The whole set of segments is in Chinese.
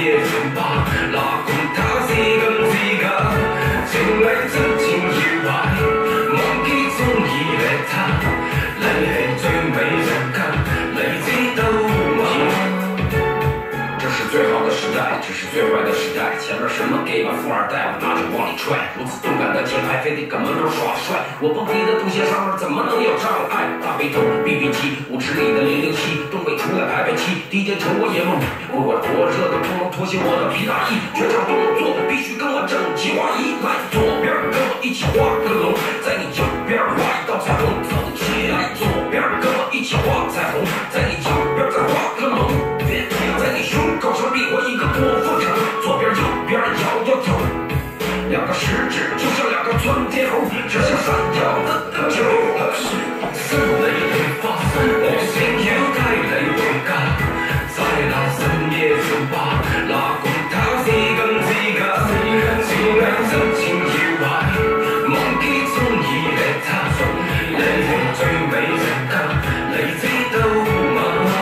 夜酒吧，哪管他是咁是假，情侶真情搖擺，忘記中意你他，你係最美人家，你知道嗎？这是最好的时代，这是最坏的时代。前面什么 gay 吧，富二代，我拿着往里踹。如此动感的节拍，非得搁门口耍帅。我蹦迪的动线上面怎么能有障碍？大背头 BB 机，舞池里的007，东北出来排排气。DJ 瞅我也懵，我多热的不能脱下我的皮大衣，全场动作必须跟我整齐划一。来左边跟我一起画个龙，在你右边画一道彩虹，走起来。左边跟我一起画彩虹，在你右边再画个龙。在你胸口上比我一个郭富城，左边右边摇摇头，两个食指就像两个窜天猴，指向闪耀的球。心里的花，我想要帶你回家，在那深夜酒吧，哪管他是真是假，情侶真情搖擺，忘記中意你他，你係最美人家，你知道嗎？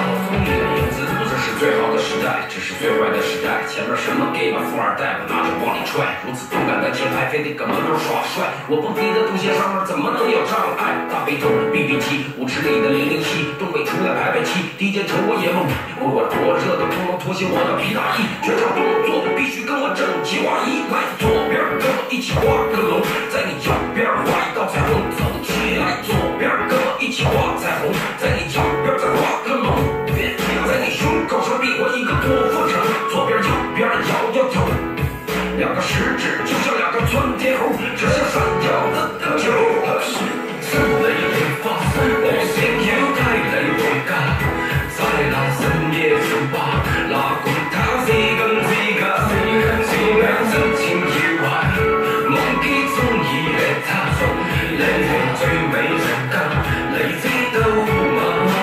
最好的时代，这是最坏的时代。前面什么 gay 吧，富二代，我拿着往里踹。如此动感的节拍，非得搁门口耍帅。我蹦迪的动线上面怎么能有障碍？大背头 BB 机，舞池里的007，东北出来排排气。DJ 瞅我也懵，我多热的不能脱下我的皮大衣，全场动作必须跟我整齐划一。来左边跟我一起画个龙，在你右边画一道彩虹，走起来。左边跟我一起画彩虹，在你右边再画个龙。在你胸口上比我一个郭富城，左边右边摇摇头，两个食指就像两个窜天猴，指向闪耀的球。心里的花，我想要帶你回家，在那深夜酒吧，哪管他是真是假，情侶真情搖擺，忘記中意你他，你係最美人家，你知道嗎？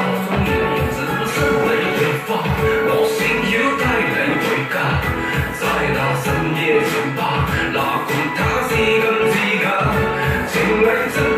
我想要帶你回家，在那深夜酒吧，哪管他是真是假，情侶真